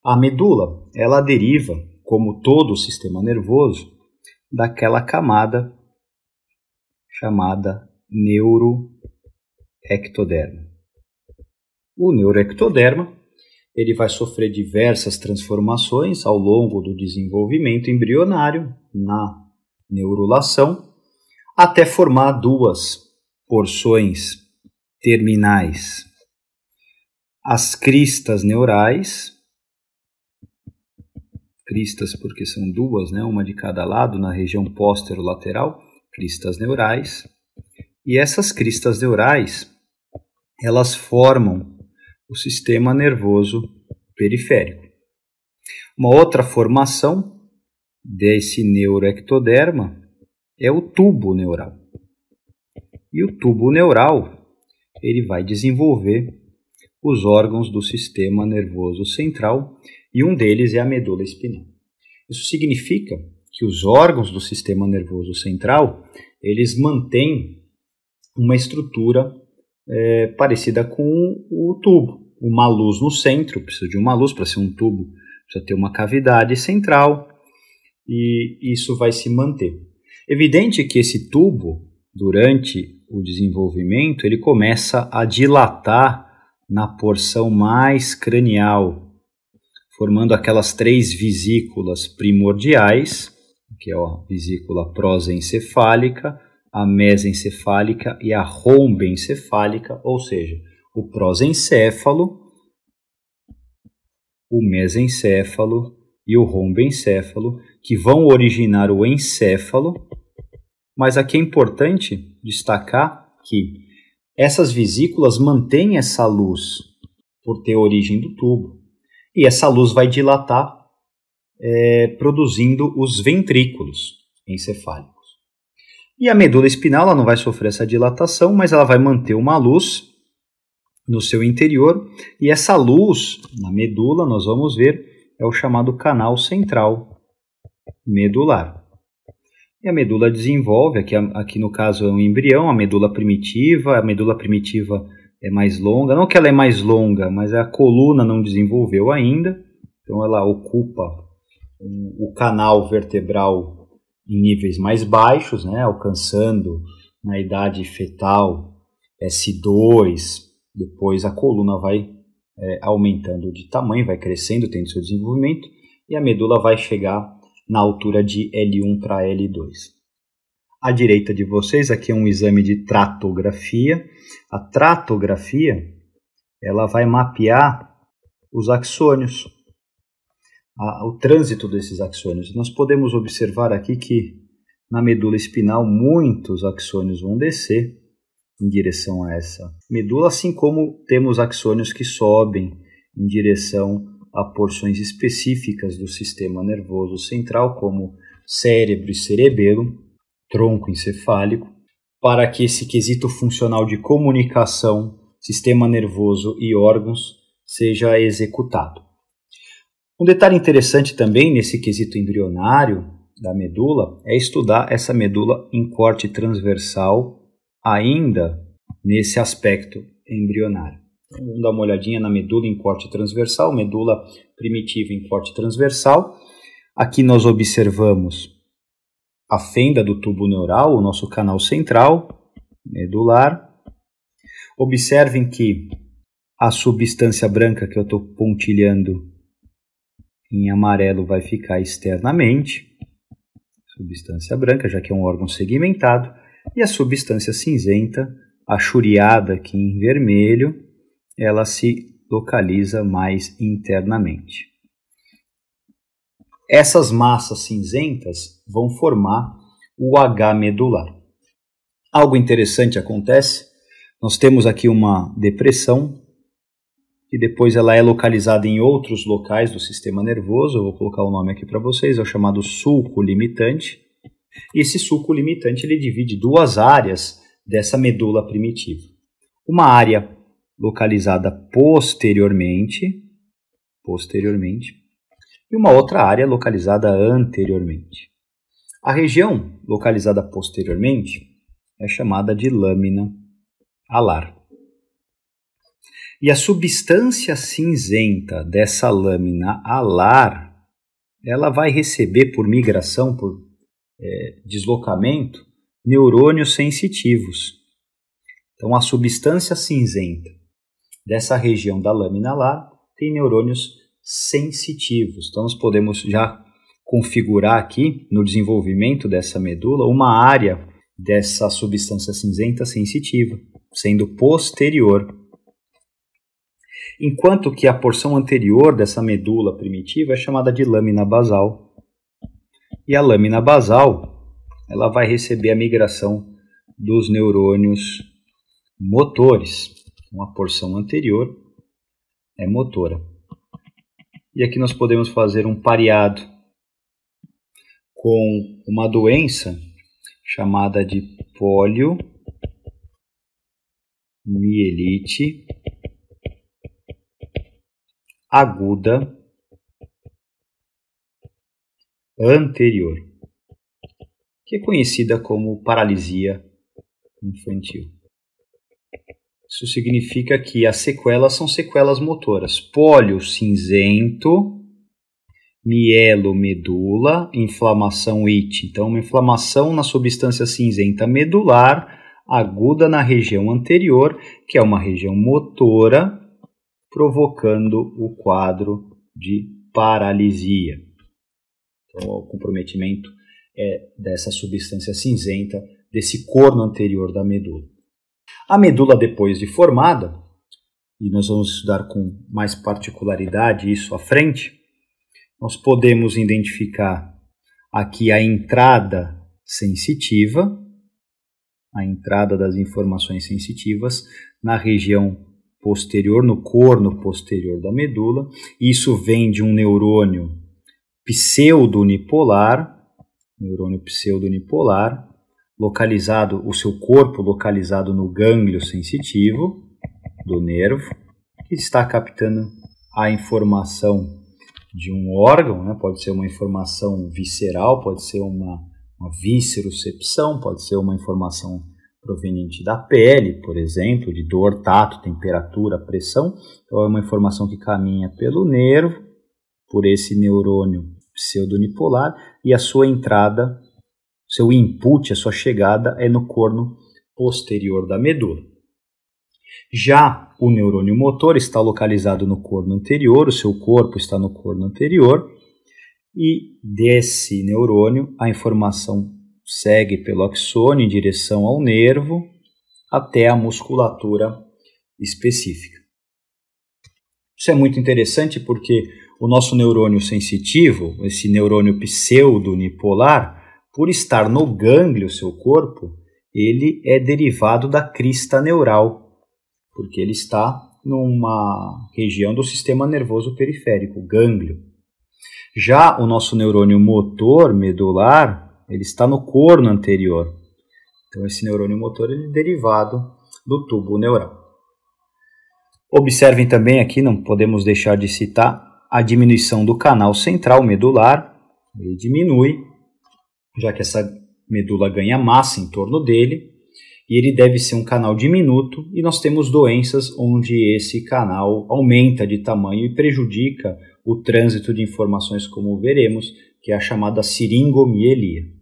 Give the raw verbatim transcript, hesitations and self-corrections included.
A medula, ela deriva, como todo o sistema nervoso, daquela camada chamada neuroectoderma. O neuroectoderma, ele vai sofrer diversas transformações ao longo do desenvolvimento embrionário na neurulação, até formar duas porções terminais. As cristas neurais, cristas porque são duas, né, uma de cada lado na região póstero-lateral, cristas neurais, e essas cristas neurais, elas formam o sistema nervoso periférico. Uma outra formação desse neuroectoderma é o tubo neural. E o tubo neural, ele vai desenvolver os órgãos do sistema nervoso central, e um deles é a medula espinhal. Isso significa que os órgãos do sistema nervoso central, eles mantêm uma estrutura é, parecida com o tubo. Uma luz no centro, precisa de uma luz para ser um tubo, precisa ter uma cavidade central, e isso vai se manter. Evidente que esse tubo, durante o desenvolvimento, ele começa a dilatar na porção mais cranial, formando aquelas três vesículas primordiais, que é a vesícula prosencefálica, a mesencefálica e a rombencefálica, ou seja, o prosencéfalo, o mesencéfalo e o rombencéfalo, que vão originar o encéfalo. Mas aqui é importante destacar que essas vesículas mantêm essa luz por ter origem do tubo, e essa luz vai dilatar, é, produzindo os ventrículos encefálicos. E a medula espinhal ela não vai sofrer essa dilatação, mas ela vai manter uma luz no seu interior, e essa luz na medula, nós vamos ver, é o chamado canal central medular. E a medula desenvolve, aqui, aqui no caso é um embrião, a medula primitiva, a medula primitiva é mais longa, não que ela é mais longa, mas a coluna não desenvolveu ainda, então ela ocupa um, o canal vertebral em níveis mais baixos, né, alcançando na idade fetal S dois, depois a coluna vai é, aumentando de tamanho, vai crescendo, tendo seu desenvolvimento, e a medula vai chegar na altura de L um para L dois. À direita de vocês, aqui é um exame de tratografia. A tratografia, ela vai mapear os axônios, a, o trânsito desses axônios. Nós podemos observar aqui que na medula espinhal muitos axônios vão descer em direção a essa medula, assim como temos axônios que sobem em direção a porções específicas do sistema nervoso central, como cérebro e cerebelo, tronco encefálico, para que esse quesito funcional de comunicação, sistema nervoso e órgãos seja executado. Um detalhe interessante também nesse quesito embrionário da medula é estudar essa medula em corte transversal ainda nesse aspecto embrionário. Vamos dar uma olhadinha na medula em corte transversal, medula primitiva em corte transversal. Aqui nós observamos a fenda do tubo neural, o nosso canal central medular. Observem que a substância branca que eu estou pontilhando em amarelo vai ficar externamente. Substância branca, já que é um órgão segmentado. E a substância cinzenta, achuriada aqui em vermelho, ela se localiza mais internamente. Essas massas cinzentas vão formar o H medular. Algo interessante acontece, nós temos aqui uma depressão, que depois ela é localizada em outros locais do sistema nervoso, eu vou colocar o nome aqui para vocês, é o chamado sulco limitante, e esse sulco limitante ele divide duas áreas dessa medula primitiva. Uma área localizada posteriormente, posteriormente, e uma outra área localizada anteriormente. A região localizada posteriormente é chamada de lâmina alar. E a substância cinzenta dessa lâmina alar, ela vai receber por migração, por é, deslocamento, neurônios sensitivos. Então a substância cinzenta dessa região da lâmina alar tem neurônios sensitivos. Então nós podemos já configurar aqui no desenvolvimento dessa medula uma área dessa substância cinzenta sensitiva, sendo posterior. Enquanto que a porção anterior dessa medula primitiva é chamada de lâmina basal. E a lâmina basal, ela vai receber a migração dos neurônios motores. Então, a porção anterior é motora. E aqui nós podemos fazer um pareado com uma doença chamada de poliomielite aguda anterior, que é conhecida como paralisia infantil. Isso significa que as sequelas são sequelas motoras. Pólio cinzento, mielo medula, inflamação it. Então, uma inflamação na substância cinzenta medular, aguda na região anterior, que é uma região motora, provocando o quadro de paralisia. Então, o comprometimento é dessa substância cinzenta, desse corno anterior da medula. A medula, depois de formada, e nós vamos estudar com mais particularidade isso à frente, nós podemos identificar aqui a entrada sensitiva, a entrada das informações sensitivas na região posterior, no corno posterior da medula. Isso vem de um neurônio pseudonipolar, neurônio pseudonipolar, localizado, o seu corpo localizado no gânglio sensitivo do nervo, que está captando a informação de um órgão, né? Pode ser uma informação visceral, pode ser uma, uma viscerocepção, pode ser uma informação proveniente da pele, por exemplo, de dor, tato, temperatura, pressão. Então é uma informação que caminha pelo nervo, por esse neurônio pseudonipolar, e a sua entrada, seu input, a sua chegada é no corno posterior da medula. Já o neurônio motor está localizado no corno anterior, o seu corpo está no corno anterior, e desse neurônio a informação segue pelo axônio em direção ao nervo até a musculatura específica. Isso é muito interessante porque o nosso neurônio sensitivo, esse neurônio pseudonipolar, por estar no gânglio, seu corpo, ele é derivado da crista neural, porque ele está numa região do sistema nervoso periférico, gânglio. Já o nosso neurônio motor medular, ele está no corno anterior. Então esse neurônio motor ele é derivado do tubo neural. Observem também aqui, não podemos deixar de citar, a diminuição do canal central medular. Ele diminui, já que essa medula ganha massa em torno dele, e ele deve ser um canal diminuto, e nós temos doenças onde esse canal aumenta de tamanho e prejudica o trânsito de informações, como veremos, que é a chamada siringomielia.